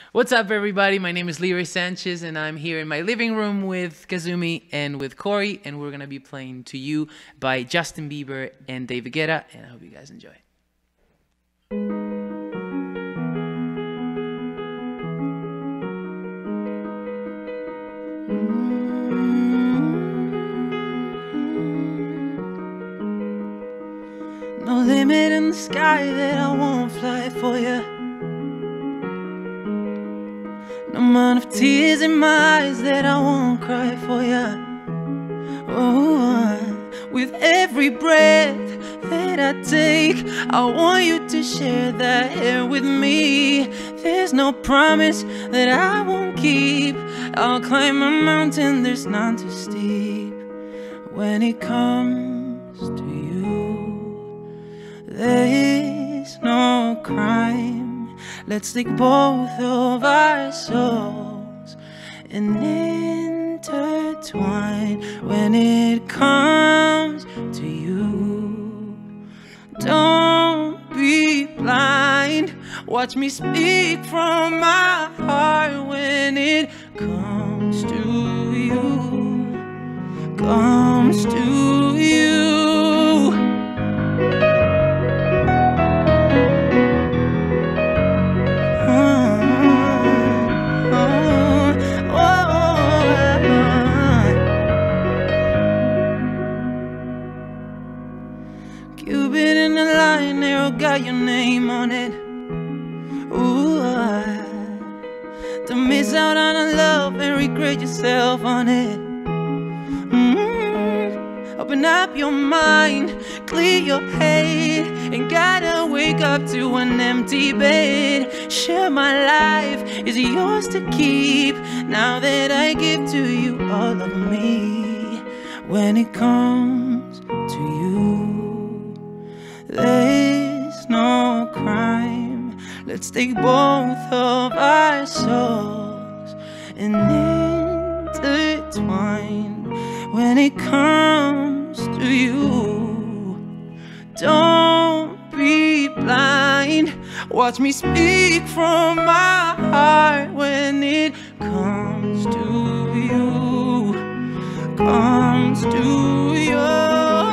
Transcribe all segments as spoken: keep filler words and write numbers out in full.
What's up, everybody? My name is Leroy Sanchez, and I'm here in my living room with Kazumi and with Corey, and we're gonna be playing "To You" by Justin Bieber and David Guetta, and I hope you guys enjoy. No limit in the sky that I won't fly for you. No amount of tears in my eyes that I won't cry for you. Oh, with every breath that I take, I want you to share that air with me. There's no promise that I won't keep. I'll climb a mountain there's none too steep. When it comes to you, there is no crime. Let's take both of our souls and intertwine. When it comes to you, don't be blind. Watch me speak from my heart. When it comes to you, comes to you. Cupid in the line, arrow got your name on it. Ooh, I, don't miss out on a love and regret yourself on it. Mm-hmm. Open up your mind, clear your head, and gotta wake up to an empty bed. Share my life is yours to keep, now that I give to you all of me. When it comes to you, there's no crime. Let's take both of our souls and intertwine. When it comes to you, don't be blind. Watch me speak from my heart. When it comes to you, comes to you.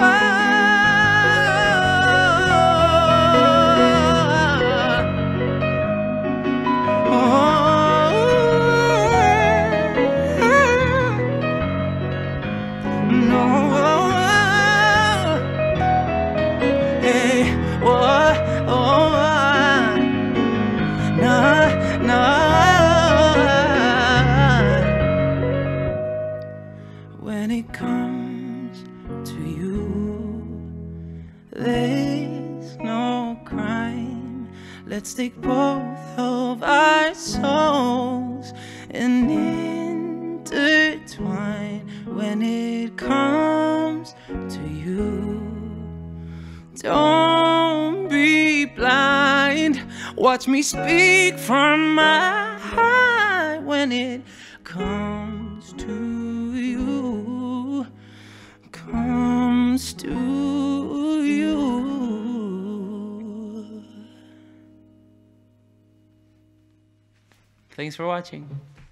When it comes to you, there's no crime. Let's take both of our souls and intertwine. When it comes to you, don't be blind. Watch me speak from my heart. When it comes to you, comes to you. Thanks for watching.